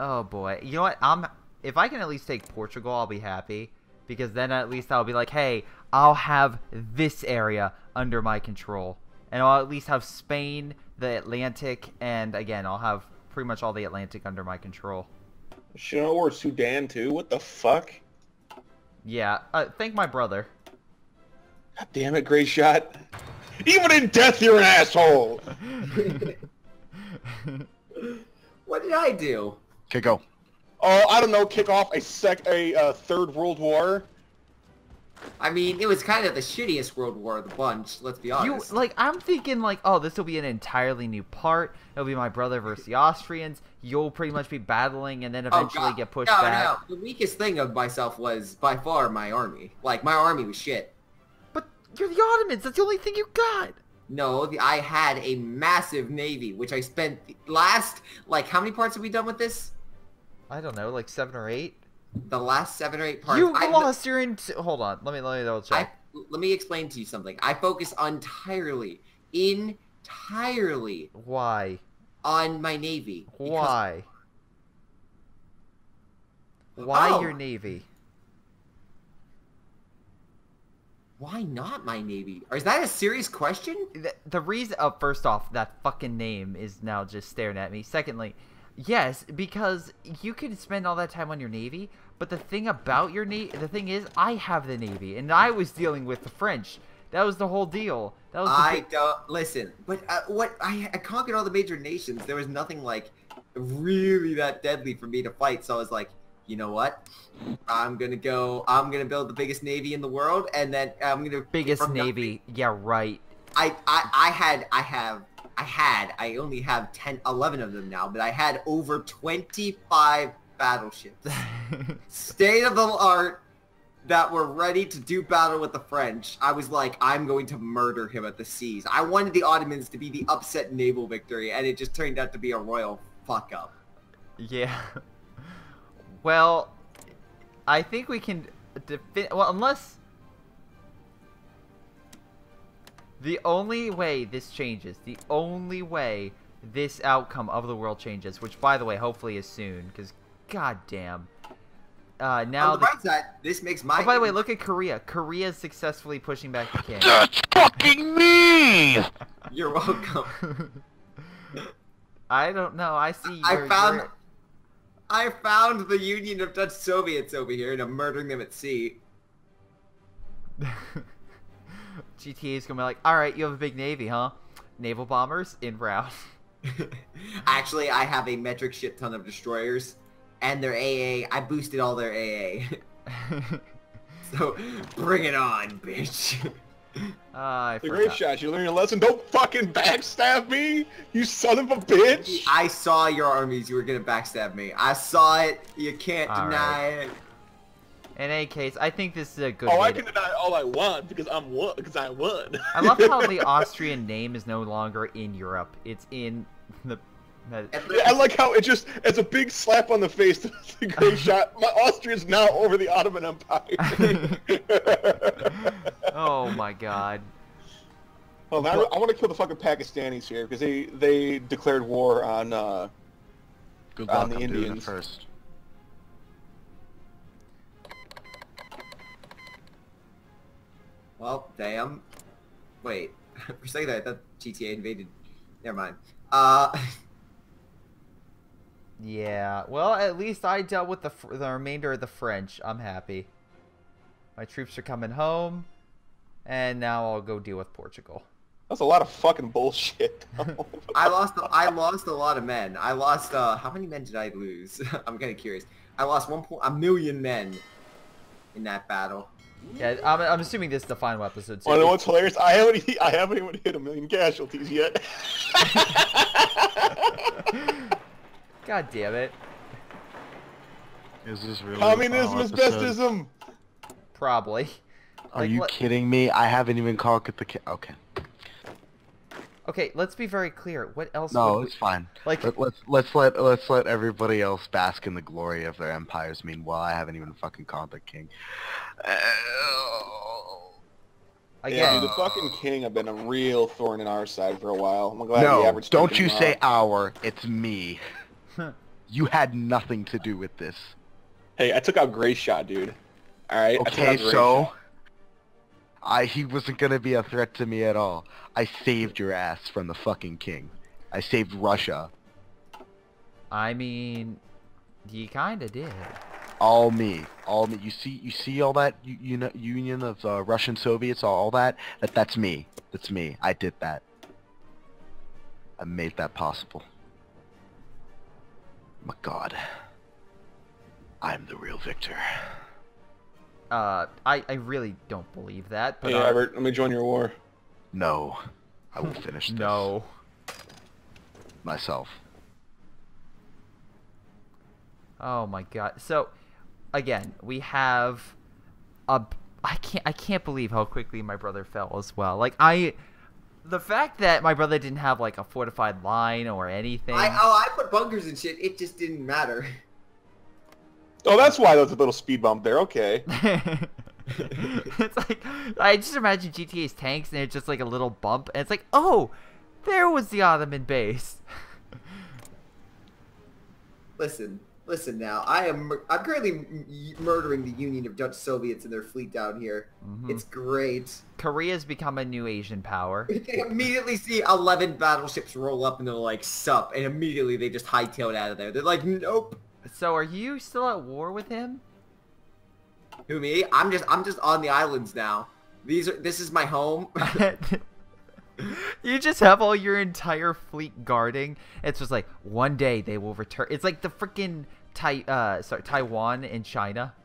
Oh boy. You know what? If I can at least take Portugal, I'll be happy. Because then at least I'll be like, hey, I'll have this area under my control. And I'll at least have Spain, the Atlantic, and again, I'll have pretty much all the Atlantic under my control. Should or Sudan too? What the fuck? Yeah, thank my brother. God damn it, Greyshot. Even in death, you're an asshole! What did I do? Okay, go. Oh, I don't know, kick off a third world war? I mean, it was kind of the shittiest world war of the bunch, let's be honest. I'm thinking like, oh, this will be an entirely new part. It'll be my brother versus the Austrians. You'll pretty much be battling and then eventually get pushed back. No. The weakest thing of myself was by far my army. Like, my army was shit. But you're the Ottomans. That's the only thing you got. No, I had a massive navy, which I spent last, like, how many parts have we done with this? I don't know, like 7 or 8? The last 7 or 8 parts. You lost your hold on, let me double check. Let me explain to you something. I focus entirely Why? On my navy. Why? Why your navy? Why not my navy? Or is that a serious question? The reason, first off, that fucking name is now just staring at me. Secondly, yes, because you could spend all that time on your navy, but the thing about your navy, the thing is, I have the navy, and I was dealing with the French. That was the whole deal. That was I don't listen, but I conquered all the major nations. There was nothing like really that deadly for me to fight. So I was like, you know what? I'm gonna build the biggest navy in the world, and then I'm gonna biggest navy. Yeah, right. I only have 11 of them now, but I had over 25 battleships. State of the art that were ready to do battle with the French. I was like, I'm going to murder him at the seas. I wanted the Ottomans to be the upset naval victory, and it just turned out to be a royal fuck up. Yeah. Well, I think we can well, unless the only way this changes, the only way this outcome of the world changes, which by the way, hopefully is soon, because goddamn. Now on the bright side, this makes my. Oh, by the way, look at Korea. Korea is successfully pushing back the king. That's fucking me! You're welcome. I don't know. I see. I found the Union of Dutch Soviets over here, and I'm murdering them at sea. GTA is gonna be like, all right, you have a big navy, huh? Naval bombers in route. Actually, I have a metric shit ton of destroyers, and their AA. I boosted all their AA. So bring it on, bitch. The Greyshot, you learn your lesson. Don't fucking backstab me, you son of a bitch. I saw your armies. You were gonna backstab me. I saw it. You can't deny it. In any case, I think this is a good. Oh, I can deny all I want because I won. I love how the Austrian name is no longer in Europe. It's in the. I like how it's a big slap on the face to the Greyshot. My Austria's now over the Ottoman Empire. Oh my god. Well, I want to kill the fucking Pakistanis here because they declared war on Good luck, the I'm Indians doing it first. Well, damn. Wait. For a second I thought GTA invaded. Never mind. Yeah. Well, at least I dealt with the remainder of the French. I'm happy. My troops are coming home, and now I'll go deal with Portugal. That's a lot of fucking bullshit. I lost a lot of men. I lost how many men did I lose? I'm kind of curious. I lost a million men in that battle. Yeah, I'm assuming this is the final episode. So. Oh, no, what's hilarious? I haven't even hit 1 million casualties yet. God damn it! Is this really? Communism is bestism. Probably. Are you kidding me? I haven't even conquered the. Okay. Okay, let's be very clear. What else? No, it's fine. Like, let's let everybody else bask in the glory of their empires. Meanwhile, I haven't even fucking conquered the king. Again, yeah, dude, the fucking king have been a real thorn in our side for a while. I'm glad the average. Don't you say our? It's me. You had nothing to do with this. Hey, I took out Greyshot, dude. Alright, I took Okay, out so... Greyshot. He wasn't gonna be a threat to me at all. I saved your ass from the fucking king. I saved Russia. I mean, you kinda did. All me. All me. You see all that union of Russian Soviets, all that? That's me. That's me. I did that. I made that possible. My God. I'm the real victor. I really don't believe that, but Hey, Albert, let me join your war. No. I will finish this. No. Myself. Oh my God. So, again, we have a... I can't believe how quickly my brother fell as well. Like, the fact that my brother didn't have, like, a fortified line or anything... I put bunkers and shit. It just didn't matter. Oh, that's why there was a little speed bump there. Okay. It's like, I just imagine GTA's tanks and it's just like a little bump and it's like, oh, there was the Ottoman base. Listen now. I'm currently murdering the Union of Dutch Soviets and their fleet down here. Mm-hmm. It's great. Korea's become a new Asian power. They immediately see 11 battleships roll up and they're like, sup, and immediately they just hightail it out of there. They're like, nope. So are you still at war with him? Who, me? I'm just on the islands now. This is my home. You just have all your entire fleet guarding. It's just like, one day they will return. It's like the freaking Taiwan and China.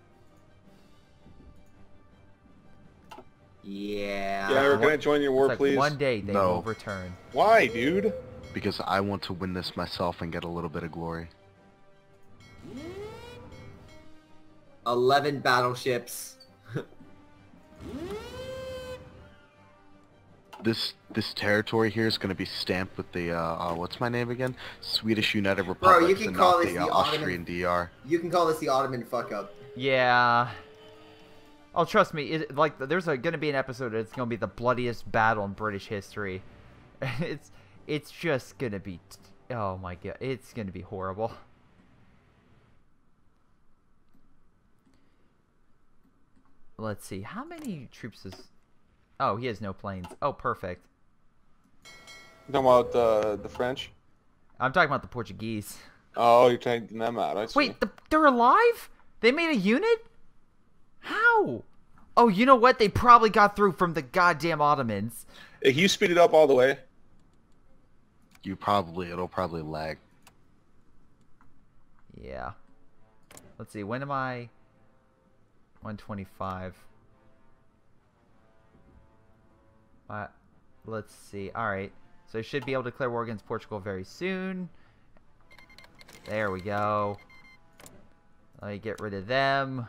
Yeah. Yeah, can I join your war, Like, please? one day they No. will return. Why, dude? Because I want to win this myself and get a little bit of glory. 11 battleships. This territory here is going to be stamped with the what's my name again? Swedish United Republic. you can call this the Austrian DR. You can call this the Ottoman fuck up. Yeah. Oh, trust me. There's gonna be an episode. It's gonna be the bloodiest battle in British history. It's just gonna be. Oh my God. It's gonna be horrible. Let's see. How many troops is... Oh, he has no planes. Oh, perfect. You talking about the French? I'm talking about the Portuguese. Oh, you're taking them out. I see. Wait, they're alive? They made a unit? How? Oh, you know what? They probably got through from the goddamn Ottomans. Hey, can you speed it up all the way? It'll probably lag. Yeah. Let's see. When am I... 125. Let's see. Alright. So I should be able to declare war against Portugal very soon. There we go. Let me get rid of them.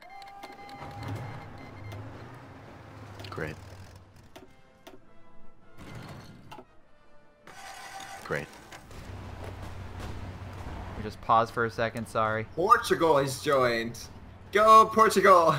Great. Great. We just pause for a second, sorry. Portugal has joined. Go, Portugal!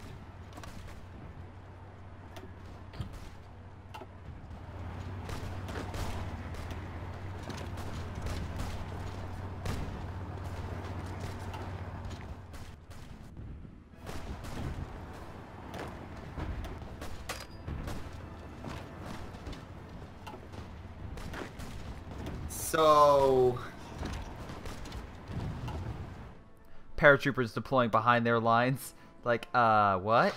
So... Paratroopers deploying behind their lines. Like, what?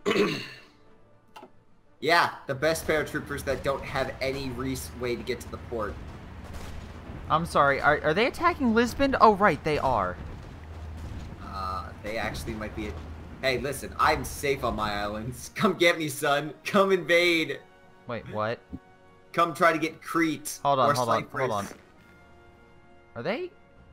Yeah, the best paratroopers that don't have any way to get to the port. I'm sorry, are they attacking Lisbon? Oh, right, they are. They actually might be... Hey, listen, I'm safe on my islands. Come get me, son. Come invade. Wait, what? Come try to get Crete. Hold on, or hold on, Cyprus. hold on. Are they?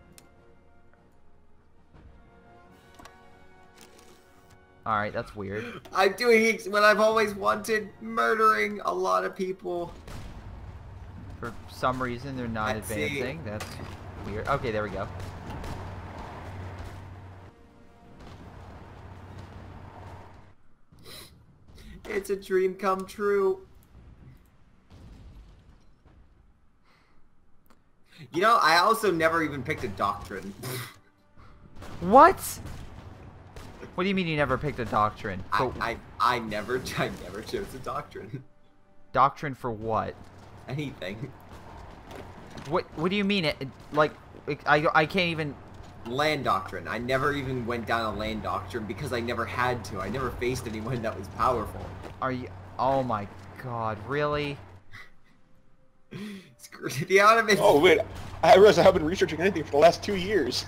Alright, that's weird. I'm doing what I've always wanted, murdering a lot of people. For some reason, they're not Let's see. advancing. That's weird. Okay, there we go. It's a dream come true. You know, I also never even picked a doctrine. What? What do you mean you never picked a doctrine? I never chose a doctrine. Doctrine for what? Anything. What do you mean? I can't even... Land doctrine. I never even went down a land doctrine because I never had to. I never faced anyone that was powerful. Are you... Oh my god, really? Screw the Ottomans. Oh wait, I realize I haven't been researching anything for the last 2 years.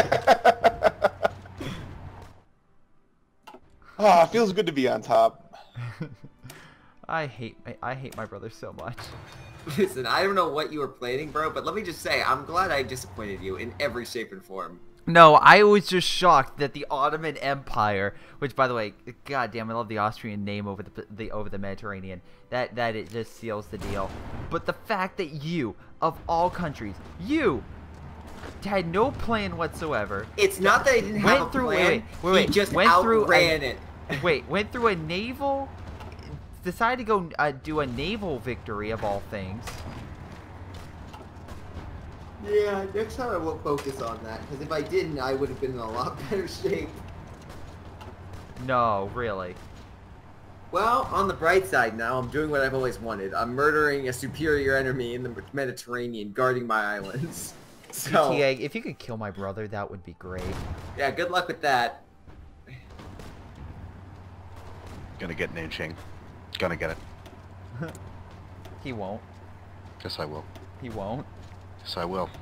Ah, feels good to be on top. I hate my brother so much. Listen, I don't know what you were planning, bro, but let me just say, I'm glad I disappointed you in every shape and form. No, I was just shocked that the Ottoman Empire, which by the way, goddamn, I love the Austrian name over the Mediterranean. That it just seals the deal. But the fact that you, of all countries, you had no plan whatsoever. It's not that I didn't have a plan. Wait, he just outran it. Went through a naval. Decided to go do a naval victory of all things. Yeah, next time I won't focus on that, because if I didn't, I would have been in a lot better shape. No, really. Well, on the bright side now, I'm doing what I've always wanted. I'm murdering a superior enemy in the Mediterranean, guarding my islands. So, GTA, if you could kill my brother, that would be great. Yeah, good luck with that. Gonna get Nanching. Gonna get it. He won't. Yes, I will. He won't. Yes, I will.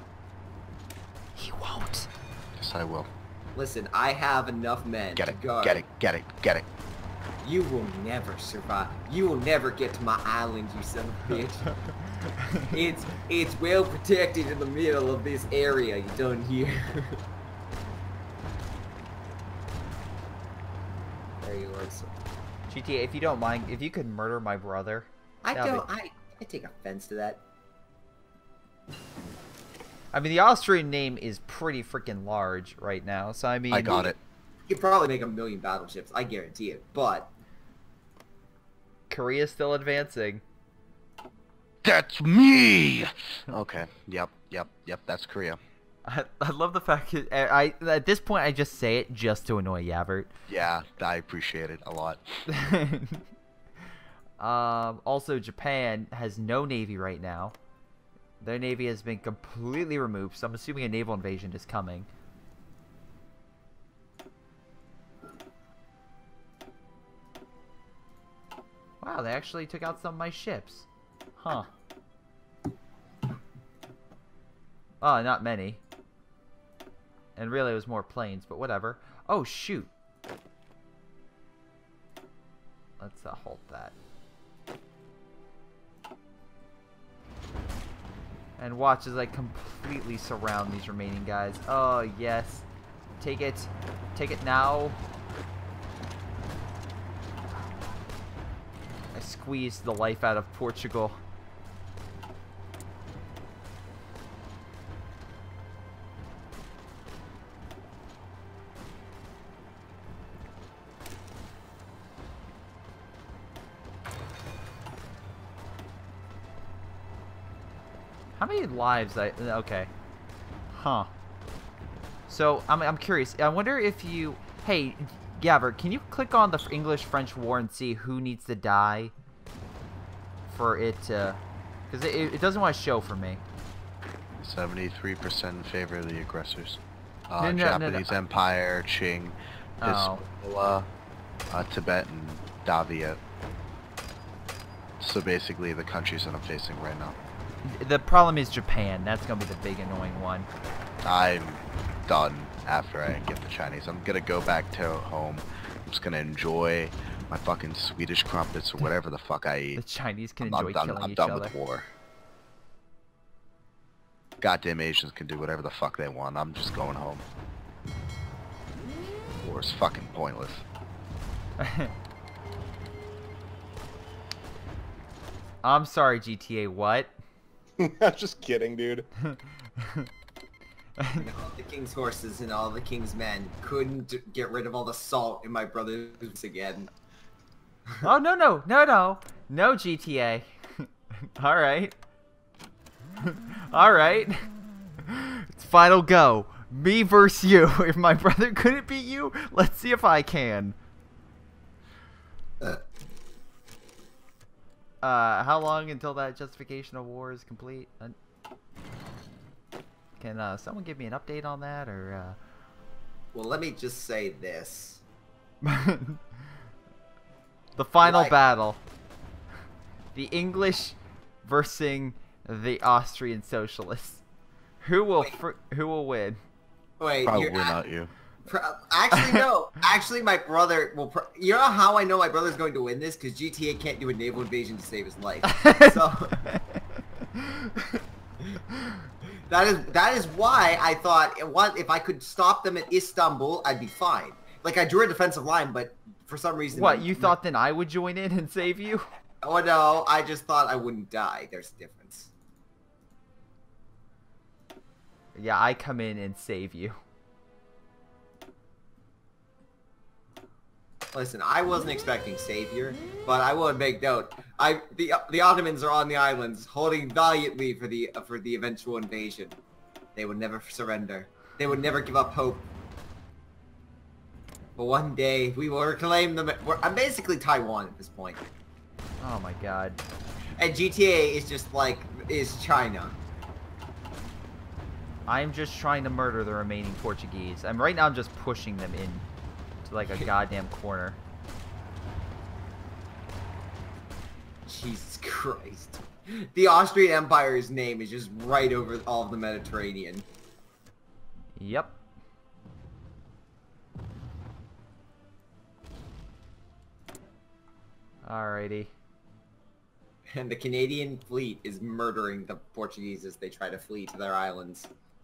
He won't. Yes, I will. Listen, I have enough men Get to it. guard. Get it. Get it. Get it. You will never survive. You will never get to my island, you son of a bitch. It's well protected in the middle of this area. You don't hear. There you are. Sir. GTA, if you don't mind, if you could murder my brother. I take offense to that. I mean, the Austrian name is pretty freaking large right now, so I mean... I got it. You could probably make 1 million battleships, I guarantee it, but... Korea's still advancing. That's me! Okay. Yep. That's Korea. I love the fact that at this point I just say it just to annoy Yavert. Yeah, I appreciate it a lot. Also, Japan has no navy right now. Their navy has been completely removed, so I'm assuming a naval invasion is coming. Wow, they actually took out some of my ships. Huh. Oh, not many. And really, it was more planes, but whatever. Oh, shoot. Let's hold that. And watch as I completely surround these remaining guys. Oh, yes. Take it. Take it now. I squeezed the life out of Portugal. How many lives okay. Huh. So, I'm curious. I wonder if you... Hey, Gavert, can you click on the English-French war and see who needs to die for it to... Because it doesn't want to show for me. 73% in favor of the aggressors. No, Japanese Empire, Qing, Hisbollah, Tibet, and Davia. So basically the countries that I'm facing right now. The problem is Japan. That's going to be the big annoying one. I'm done after I get the Chinese. I'm going to go back to home. I'm just going to enjoy my fucking Swedish crumpets or whatever the fuck I eat. The Chinese can enjoy killing each other. I'm done with war. Goddamn Asians can do whatever the fuck they want. I'm just going home. War is fucking pointless. I'm sorry, GTA, what? I'm just kidding, dude. All the king's horses and all the king's men couldn't get rid of all the salt in my brother's again. Oh, no, GTA. Alright. Alright. Final go. Me versus you. If my brother couldn't beat you, let's see if I can. How long until that justification of war is complete? Can someone give me an update on that, or? Well, let me just say this. The final Like- battle. The English versus the Austrian socialists. Who will win? Wait, Probably you're not you. Actually, no. Actually, my brother will. You know how I know my brother's going to win this? Because GTA can't do a naval invasion to save his life. So that is why I thought if I could stop them at Istanbul, I'd be fine. Like I drew a defensive line, but for some reason. What, you thought then I would join in and save you? Oh no, I just thought I wouldn't die. There's a difference. Yeah, I come in and save you. Listen, I wasn't expecting savior, but I will make note. The Ottomans are on the islands, holding valiantly for the eventual invasion. They would never surrender. They would never give up hope. But one day we will reclaim them. I'm basically Taiwan at this point. Oh my god. And GTA is just like China. I'm just trying to murder the remaining Portuguese. Right now I'm just pushing them in to like a goddamn corner. Jesus Christ. The Austrian Empire's name is just right over all of the Mediterranean. Yep. Alrighty. And the Canadian fleet is murdering the Portuguese as they try to flee to their islands.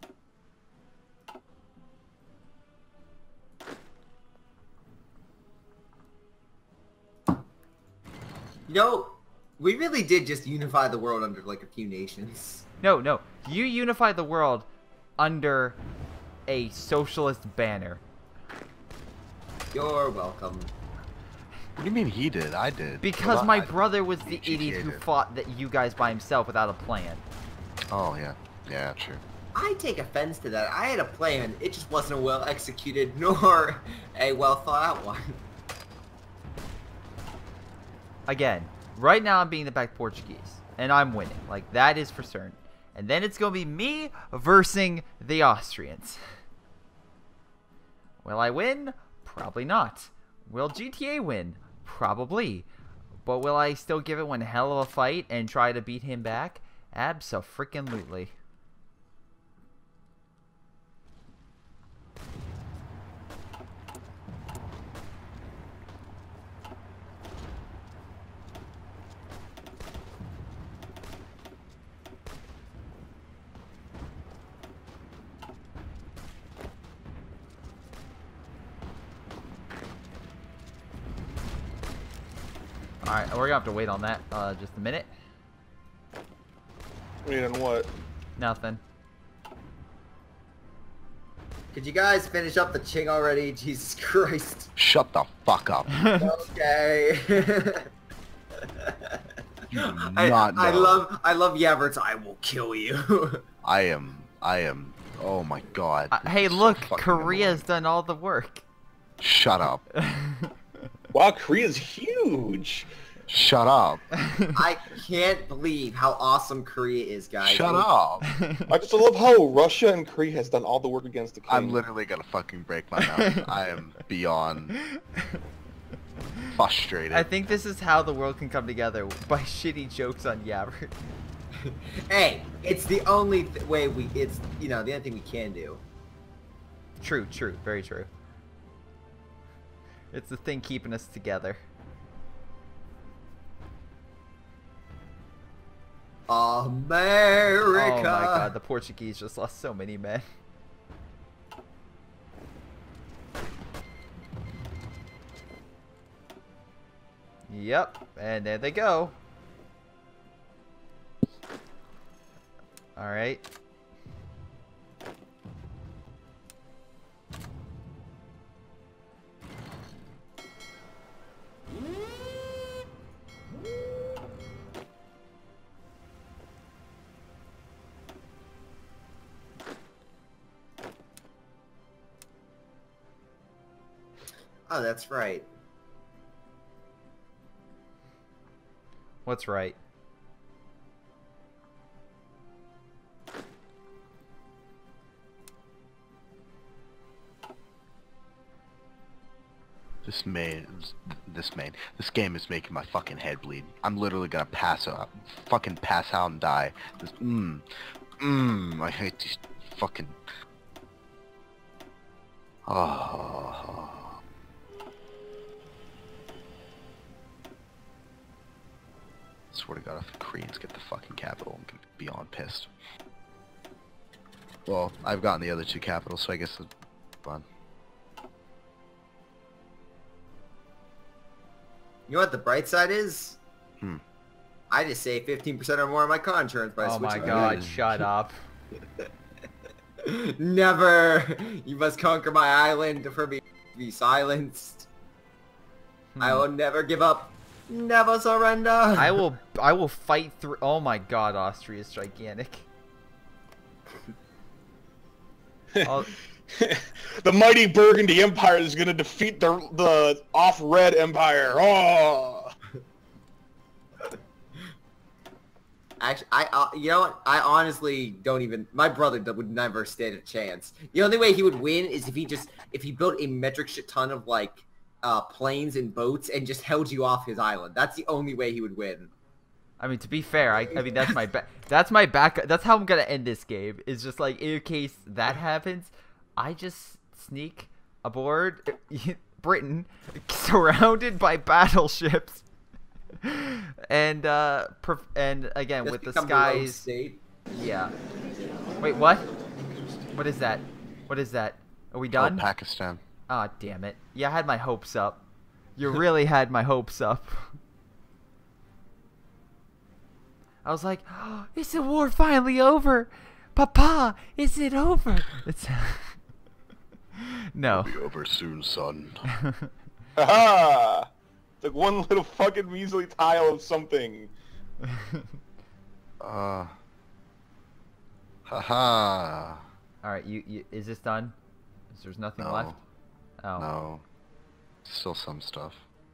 You know, we really did just unify the world under like a few nations. No. You unify the world under a socialist banner. You're welcome. What do you mean he did? I did. Because Well, my I- brother was the GTA idiot who did. fought that you guys by himself without a plan. Oh yeah. Yeah, true. I take offense to that. I had a plan. It just wasn't a well executed nor a well thought out one. Again, right now I'm being the back Portuguese, and I'm winning. Like, that is for certain. And then it's going to be me versus the Austrians. Will I win? Probably not. Will GTA win? Probably. But will I still give it one hell of a fight and try to beat him back? Abso-freaking-lutely. Alright, we're gonna have to wait on that just a minute. Wait, on what? Nothing. Could you guys finish up the Ching already? Jesus Christ. Shut the fuck up. Okay. You do not know. I love Yaverts. I will kill you. I am. Oh my god. Hey, It's so look, fucking Korea's done all the work. annoying. Shut up. Wow, Korea's huge. Shut up. I can't believe how awesome Korea is, guys. Shut up. I just love how Russia and Korea has done all the work against the king. I'm literally gonna fucking break my mouth. I am beyond frustrated. I think this is how the world can come together, by shitty jokes on Yabber. Hey, it's the only way it's, you know, the only thing we can do. True, very true. It's the thing keeping us together. America. Oh my god, the Portuguese just lost so many men. Yep, and there they go. Alright. Oh, that's right. What's right? This game is making my fucking head bleed. I'm literally gonna pass out, fucking pass out and die. This, I hate these fucking. Oh. Swear to God, if the Koreans get the fucking capital, I'm gonna be beyond pissed. Well, I've gotten the other two capitals, so I guess it's fun. You know what the bright side is? I just saved 15% or more on my car insurance by Oh switching. my God! Shut up. Never! You must conquer my island for me to be silenced. I will never give up. Never surrender. I will fight through. Oh my God! Austria is gigantic. The mighty Burgundy Empire is going to defeat the off-red Empire. Oh! Actually, you know what? I honestly don't even. My brother would never stand a chance. The only way he would win is if he built a metric shit ton of like planes and boats and just held you off his island. That's the only way he would win. I mean, to be fair, I mean that's my back. That's how I'm gonna end this game. Is just like in case that happens, I just sneak aboard Britain, surrounded by battleships, and again Just with the become the rogue skies. state. Yeah. Wait, what? What is that? What is that? Are we done? Oh, Pakistan. Ah, damn it. Yeah, I had my hopes up. You really had my hopes up. I was like, oh, is the war finally over? Papa, is it over? It's no. It'll be over soon, son. Haha! It's like one little fucking measly tile of something. Haha. All right, you is this done? There's nothing No. left. Oh. No. Still some stuff.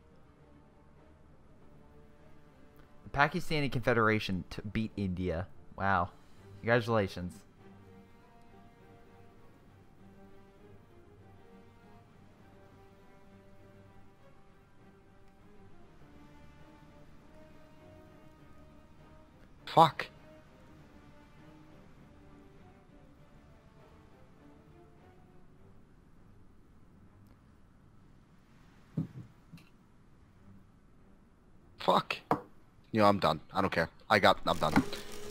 The Pakistani Confederation beat India. Wow. Congratulations. Fuck. Fuck. You know, I'm done. I don't care. I'm done.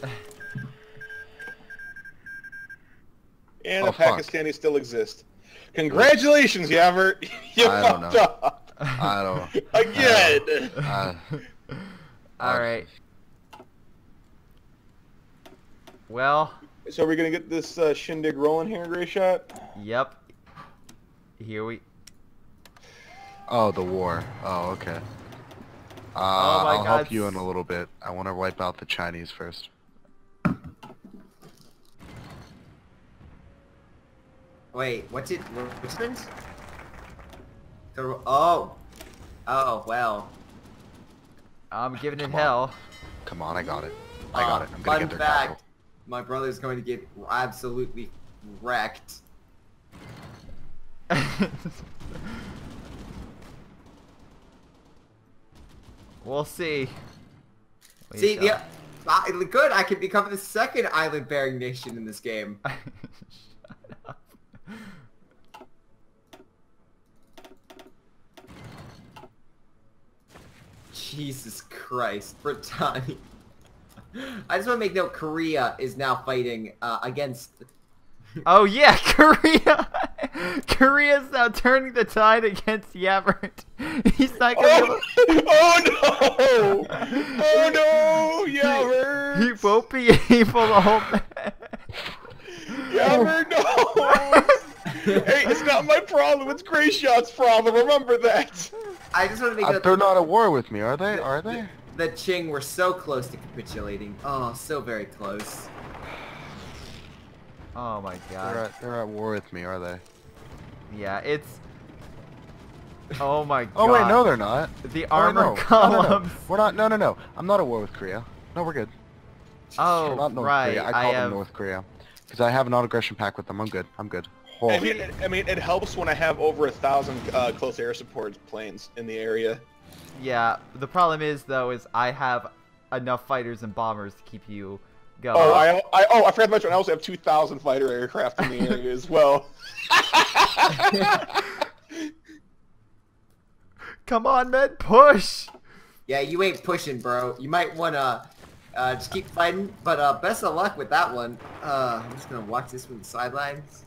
And Oh, the fuck. Pakistanis still exist. Congratulations, Yavert! You I don't fucked know. up! I don't. Again! All right. Well, So are we gonna get this shindig rolling here, Greyshot? yep. Here we. Oh, the war. Oh, okay. Oh my I'll God. help you in a little bit. I want to wipe out the Chinese first. Wait, what happened? Oh, well. I'm giving it Come on. hell. Come on, I got it. I got it. I'm gonna Fun get their fact, capital. my brother's going to get absolutely wrecked. We'll see. We See, shall. good. I could become the second island-bearing nation in this game. Shut up. Jesus Christ, Britannia. I just want to make note, Korea is now fighting against... Oh yeah, Korea! Korea's now turning the tide against Yavert. He's not gonna Oh no! Oh no! Yavert! He won't be able to hold back. Yavert, no! Hey, it's not my problem, it's Greyshot's problem, remember that! I just want to make note... They're not at war with me, are they? Are they? The Qing were so close to capitulating. Oh, so very close. Oh my god. They're at war with me, are they? Yeah, it's... Oh my god. Oh wait, no, they're not. The Oh, armor no. columns. No. We're not. No. I'm not at war with Korea. No, we're good. Oh, We're not North right. Korea. I call them North Korea because I have a non-aggression pact with them. I'm good. Oh. I mean, it helps when I have over 1,000 close air support planes in the area. Yeah. The problem is though, is I have enough fighters and bombers to keep you going. Oh, I forgot to mention I also have 2,000 fighter aircraft in the area as well. Come on, men, push! Yeah, you ain't pushing, bro. You might wanna just keep fighting, but best of luck with that one. I'm just gonna watch this from the sidelines.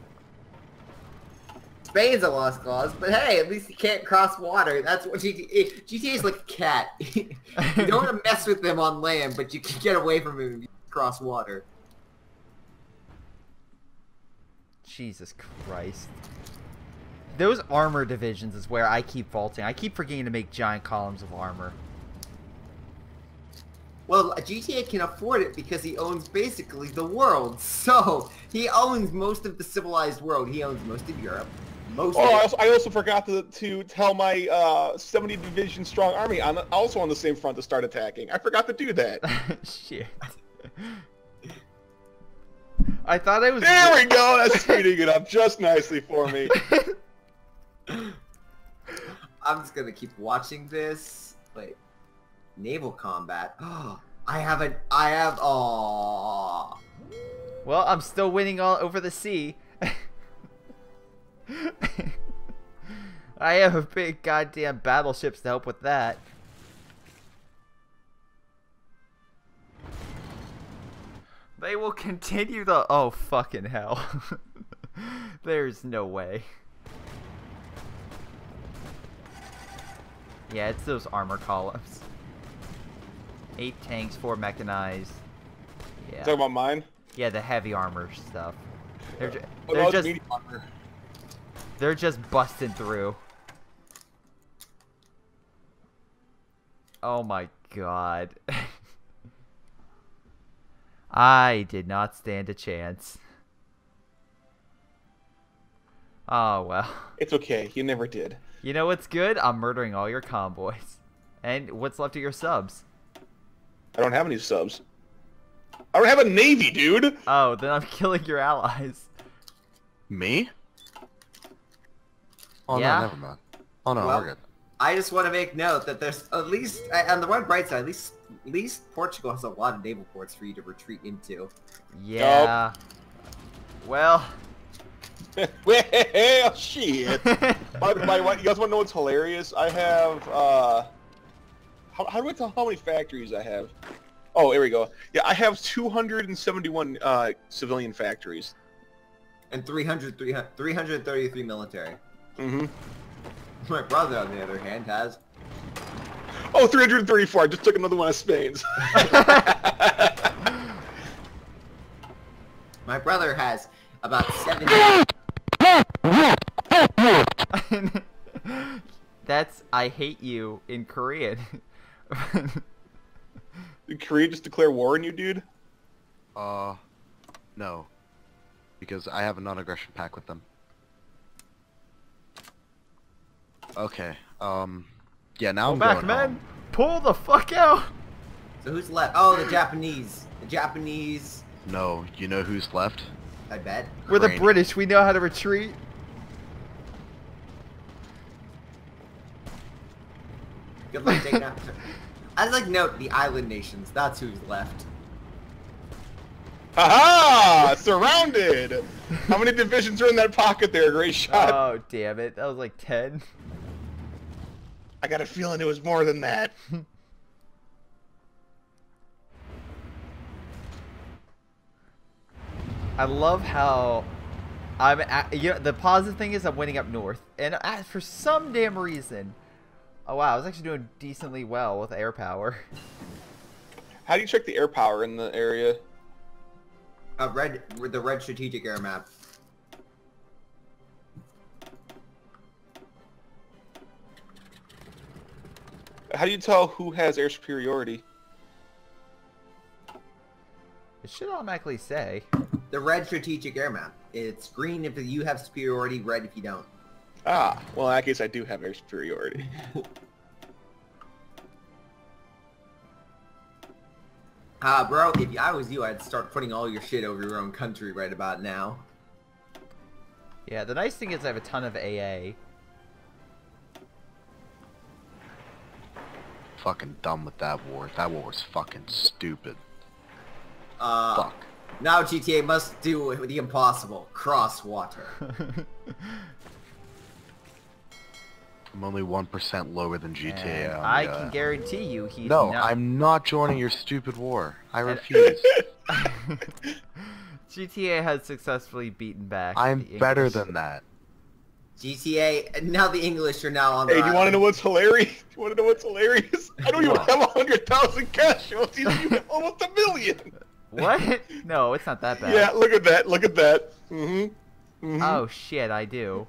Spain's a lost cause, but hey, at least you can't cross water. That's what GTA is like a cat. You don't want to mess with them on land, but you can get away from him if you cross water. Jesus Christ. Those armor divisions is where I keep faulting. I keep forgetting to make giant columns of armor. Well, GTA can afford it because he owns basically the world. So, he owns most of the civilized world. He owns most of Europe. I also forgot to tell my 70 division strong army also on the same front to start attacking. I forgot to do that. Shit. I thought I was... There we go! That's speeding it up just nicely for me. I'm just gonna keep watching this. Wait. Naval combat. Oh, oh. Well, I'm still winning all over the sea. I have a big goddamn battleships to help with that. They will continue the... Oh, fucking hell. There's no way. Yeah, it's those armor columns. 8 tanks, 4 mechanized. Yeah. Talking about mine? Yeah, the heavy armor stuff. They're medium armor. They're just busting through. Oh my god. I did not stand a chance. Oh well. It's okay, you never did. You know what's good? I'm murdering all your convoys. And what's left of your subs? I don't have any subs. I don't have a navy, dude! Oh, then I'm killing your allies. Me? Oh Yeah? no, never mind. Oh no, Well, we're good. I just want to make note that there's at least, on the one bright side, at least Portugal has a lot of naval ports for you to retreat into. Yeah. Well. Well, shit. By the way, you guys want to know what's hilarious? I have, how do I tell how many factories I have? Oh, here we go. Yeah, I have 271 civilian factories. And 333 military. Mm-hmm. My brother, on the other hand, has... Oh, 334. I just took another one of Spain's. My brother has about 70... That's I hate you in Korean. Did Korea just declare war on you, dude? No. Because I have a non-aggression pact with them. Okay, yeah, now I'm Go back, going man. home. Pull the fuck out. So who's left? Oh, the Japanese. The Japanese... No, you know who's left? I bet. We're the Ukraine. British. We know how to retreat. Good luck taking out... I'd like to note the island nations. That's who's left. Haha! Surrounded! How many divisions are in that pocket there, Greyshot? Oh, damn it. That was like 10. I got a feeling it was more than that. I love how you know, the positive thing is I'm winning up north, and for some damn reason, oh wow, I was actually doing decently well with air power. How do you check the air power in the area? The red strategic air map. How do you tell who has air superiority? It should automatically say. The red strategic air map. It's green if you have superiority, red if you don't. Ah, well, in that case, I do have air superiority. Bro, if I was you, I'd start putting all your shit over your own country right about now. Yeah, the nice thing is I have a ton of AA. Fucking done with that war. That war was fucking stupid. Fuck. Now GTA must do the impossible. Cross water. I'm only 1% lower than GTA. And on I the, can guarantee you he's No, not. I'm not joining your stupid war. I refuse. GTA has successfully beaten back. I'm the better English. than that. GTA, now the English are now on Hey, the do you want to know what's hilarious? You want to know what's hilarious? I don't even What? have 100,000 cash. You have almost 1 million. What? No, it's not that bad. Yeah, look at that. Look at that. Mm-hmm. Oh shit, I do.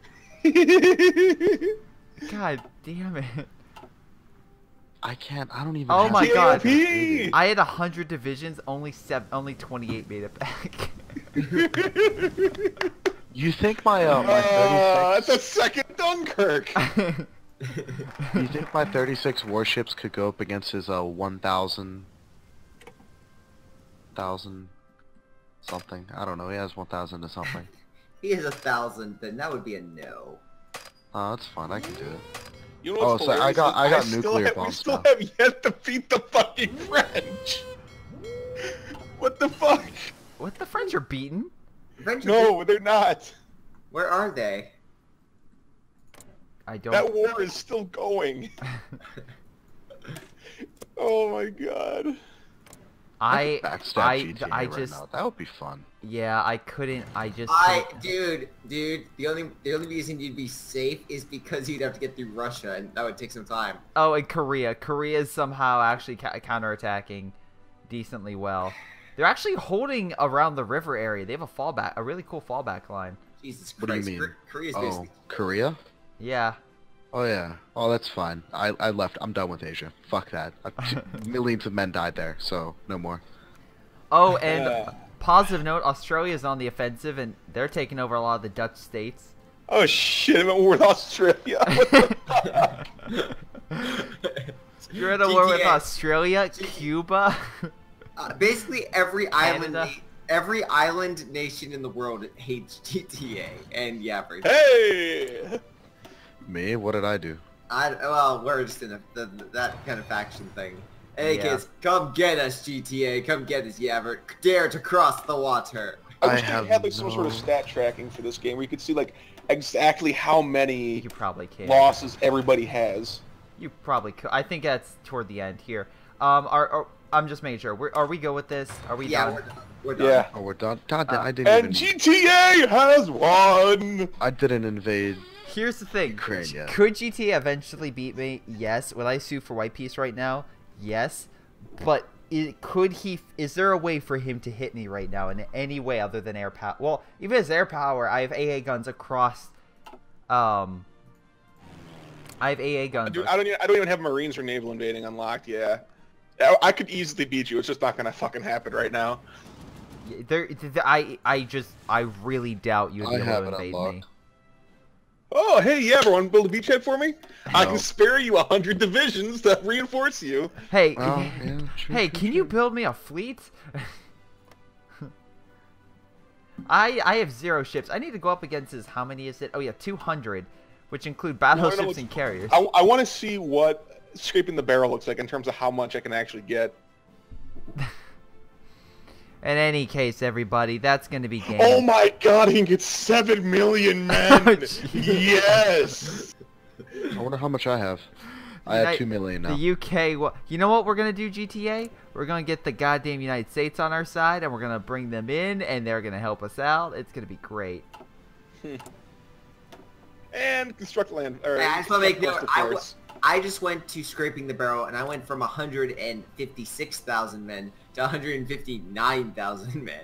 God damn it. I can't. I don't even. Oh have my the God. ability. I had 100 divisions, only 28 made it back. You think my my 36? That's a second Dunkirk. You think my 36 warships could go up against his 1,000 something? I don't know. He has 1,000 to something. He has 1,000, then that would be a no. Oh, that's fine. I can do it. You know what's Oh, so I hilarious? got still nuclear have, bombs We still now. have yet to beat the fucking French. What the fuck? What, the French are beaten? French are No, they're not. Where are they? I don't. That war is still going. Oh my god. I Backstab GTA I right just now. That would be fun. yeah, I couldn't. I just Dude, the only reason you'd be safe is because you'd have to get through Russia, and that would take some time. Oh, and Korea. Korea is somehow actually counterattacking decently well. They're actually holding around the river area. They have a really cool fallback line. Jesus Christ. What do you mean? Korea's Oh, basically... Korea? Yeah. Oh yeah. Oh, that's fine. I left. I'm done with Asia. Fuck that. Millions of men died there, so no more. Oh, and positive note, Australia is on the offensive, and they're taking over a lot of the Dutch states. Oh shit, I'm at war with Australia. What the fuck? You're at a war with GTA. Australia, Cuba. Basically, every island, Canada. every island nation in the world hates GTA, and yeah, for Hey! Me? What did I do? well, we're just in that kind of faction thing. Hey Yeah. kids, come get us, GTA, come get us, you ever dare to cross the water. I I wish they have had like some sort of no- stat tracking for this game where you could see like exactly how many You probably can. losses everybody has. You probably could. I think that's toward the end here. I'm just making sure. Are we good with this? Are we Yeah, done? we're done. Yeah. Oh, we're done. God damn, I didn't And even. GTA has won! I didn't invade. Here's the thing. Ukraine, yeah. Could GTA eventually beat me? Yes. Would I sue for White Peace right now? Yes. But is there a way for him to hit me right now in any way other than air power? Well, even as air power, I have AA guns across. I have AA guns. Dude, I don't even have Marines or Naval Invading unlocked, yeah. I could easily beat you, it's just not gonna fucking happen right now. I really doubt you'd be I able have to it invade me. unlocked. Oh, hey, yeah, everyone, build a beachhead for me? I No. can spare you 100 divisions to reinforce you. Hey, Well, yeah, true, hey, true, can you true. build me a fleet? I have 0 ships. I need to go up against his. How many is it? Oh yeah, 200, which include battleships what's- and carriers. I want to see what scraping the barrel looks like in terms of how much I can actually get. In any case, everybody, that's going to be game. Oh my god, I can get 7 million men! Jeez. Yes! I wonder how much I have. I have 2 million now. The UK. Well, you know what we're gonna do, GTA? We're gonna get the goddamn United States on our side, and we're gonna bring them in, and they're gonna help us out. It's gonna be great. And construct land. Or I just want to make construct note, coastal forts. I just went to scraping the barrel, and I went from 156,000 men to 159,000 men.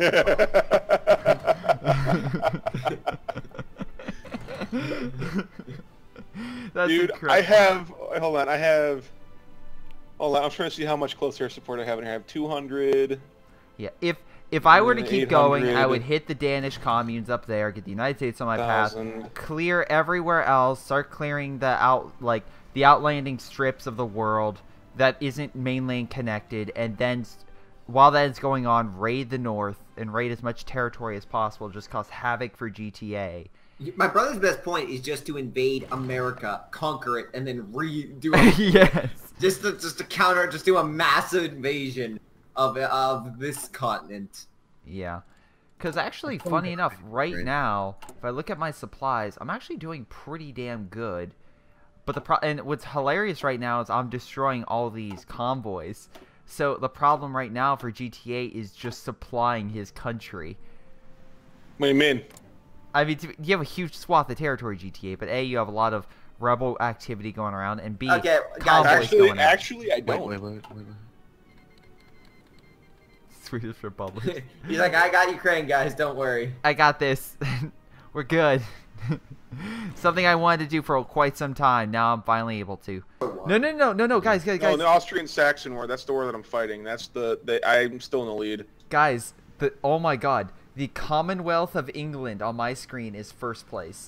That's Dude, incredible. I have... Hold on, Hold on, I'm trying to see how much close air support I have in here. I have 200... Yeah, if if I were to keep going, I 800. would hit the Danish communes up there, get the United States on my path, 1,000. clear everywhere else, start clearing the outlanding strips of the world that isn't mainland connected, and then while that is going on, raid the north and raid as much territory as possible, just cause havoc for GTA. My brother's best point is just to invade America, conquer it, and then redo it. Yes. Just to counter, just do a massive invasion of this continent. Yeah. Because actually, funny enough, right now, if I look at my supplies, I'm actually doing pretty damn good. But and what's hilarious right now is I'm destroying all these convoys. So the problem right now for GTA is just supplying his country. What do you mean? I mean, you have a huge swath of territory, GTA, but A, you have a lot of rebel activity going around, and B, Okay, guys, convoys going out. Actually, I don't. Wait. Swedish Republic. He's like, I got Ukraine, guys. Don't worry. I got this. We're good. Something I wanted to do for quite some time. Now I'm finally able to. No, guys. No, the Austrian-Saxon War. That's the war that I'm fighting. That's I'm still in the lead. Guys, oh my God, the Commonwealth of England on my screen is first place.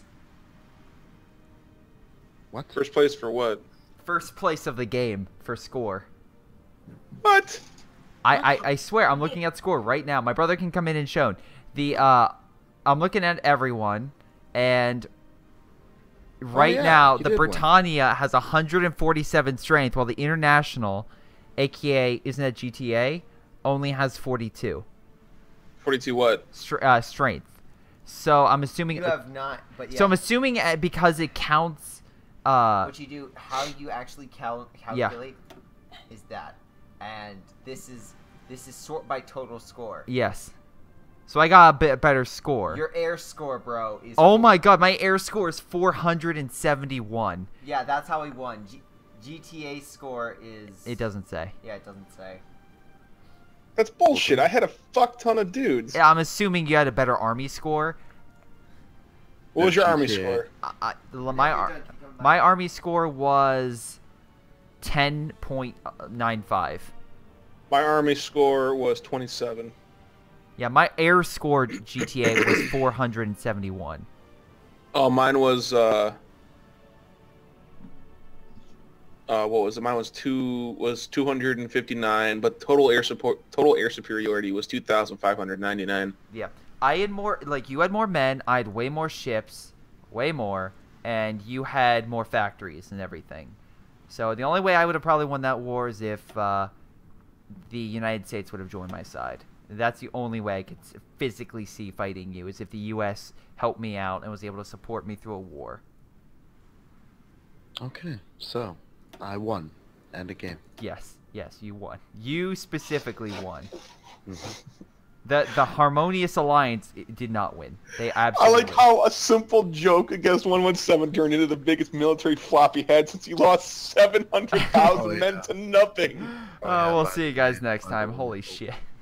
What? First place for what? First place of the game for score. What? I swear, I'm looking at score right now. My brother can come in and show. I'm looking at everyone, and right now the Britannia has 147 strength, while the International, aka isn't that GTA, only has 42. 42 what? Strength. So I'm assuming. You have not, but yeah. So I'm assuming because it counts. What you do, how you actually calculate, is that, and this is sort by total score. Yes. So I got a bit better score. Your air score, bro, is. Oh my God, my air score is 471. Yeah, that's how we won. GTA score is. It doesn't say. Yeah, it doesn't say. That's bullshit. I had a fuck ton of dudes. Yeah, I'm assuming you had a better army score. What was your army score? My army score was 10.95. My army score was 27. Yeah, my air score GTA was 471. Oh, mine was what was it? Mine was 259, but total air superiority was 2,599. Yeah. I had more, you had more men, I had way more ships, way more, and you had more factories and everything. So the only way I would have probably won that war is if the United States would have joined my side. That's the only way I could physically see fighting you, is if the U.S. helped me out and was able to support me through a war. Okay, so I won. End of game. Yes, you won. You specifically won. Mm-hmm. The Harmonious Alliance did not win. They I absolutely. like how a simple joke against 117 turned into the biggest military flop he had since he lost 700,000 men to nothing. Oh, we'll see you guys next time. Holy shit.